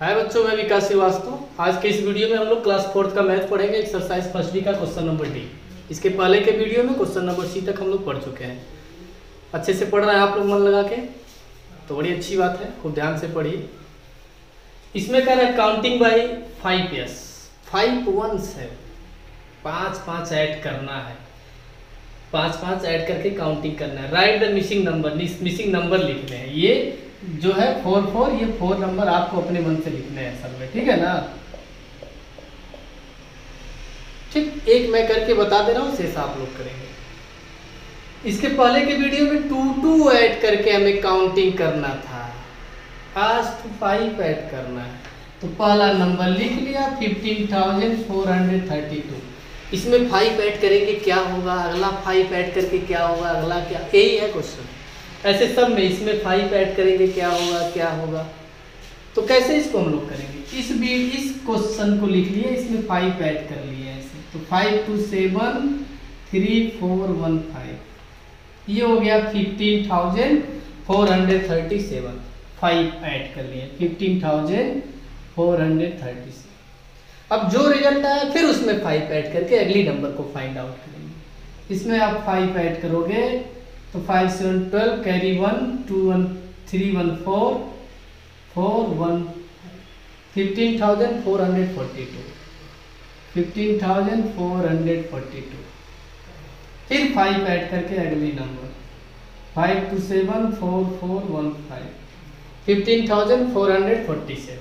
हाय बच्चों, मैं विकास श्रीवास्तव। आज के इस वीडियो में हम लोग क्लास 4th का मैथ पढ़ेंगे। एक्सरसाइज फर्स्ट डी का क्वेश्चन नंबर डी। इसके पहले के वीडियो में क्वेश्चन नंबर सी तक हम लोग पढ़ चुके हैं। अच्छे से पढ़ रहे हैं आप लोग मन लगा के, तो बड़ी अच्छी बात है, खूब ध्यान से पढ़िए। इसमें कह रहा है काउंटिंग बाई 5 यस 5 1s है, 5 ऐड करना है, 5 ऐड करके काउंटिंग करना है। राइट द मिसिंग नंबर लिखने हैं। ये जो है 4 ये 4 नंबर आपको अपने मन से लिखने हैं सब में, ठीक है ना। ठीक, एक मैं करके बता दे रहा हूँ, शेष आप लोग करेंगे। इसके पहले के वीडियो में 2 ऐड करके हमें काउंटिंग करना था, आज तो 5 ऐड करना है। तो पहला नंबर लिख लिया 15,432। इसमें 5 ऐड करेंगे क्या होगा, अगला 5 ऐड करके क्या होगा, अगला क्या, यही है क्वेश्चन। ऐसे सब में इसमें 5 ऐड करेंगे क्या होगा। तो कैसे इसको हम लोग करेंगे, इस क्वेश्चन को लिख लिए, इसमें 5 ऐड कर लिए ऐसे। तो 5 2 7 3 4 1 5, ये हो गया 15,437। 5 ऐड कर लिए 15,437। अब जो रिजल्ट आया फिर उसमें 5 ऐड करके अगली नंबर को फाइंड आउट करेंगे। इसमें आप 5 ऐड करोगे तो 5 7 12, कैरी 1 2 1 3 1 4 4 1 15,442। 15,442। फिर 5 ऐड करके अगली नंबर 5 2 7 4 4 1 5, 15,447।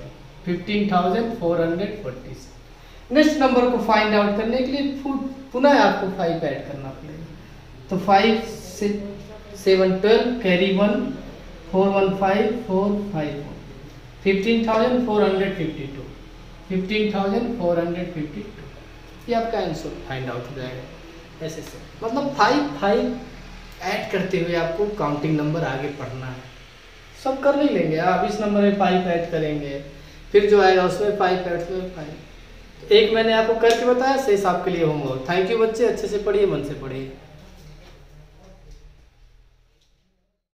15,447। नेक्स्ट नंबर को फाइंड आउट करने के लिए पुनः आपको 5 ऐड करना पड़ेगा। तो 5 7 12, कैरी 1 4 1 5 4 5 4, 15,452। 15,452 ये आपका आंसर फाइंड आउट हो जाएगा। ऐसे से मतलब 5 ऐड करते हुए आपको काउंटिंग नंबर आगे पढ़ना है। सब कर नहीं लेंगे आप, इस नंबर में 5 ऐड करेंगे, फिर जो आएगा उसमें 5 ऐड में 5। एक मैंने आपको करके बताया, शेष आपके लिए होमवर्क। थैंक यू बच्चे, अच्छे से पढ़िए, मन से पढ़िए।